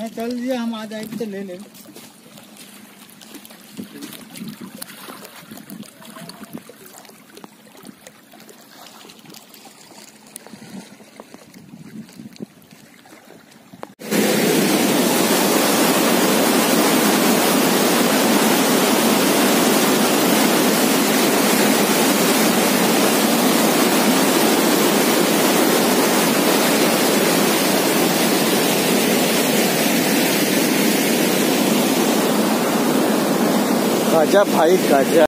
नहीं चल दिया, हम आ जाएंगे तो ले लेंगे। गजब भाई गजब।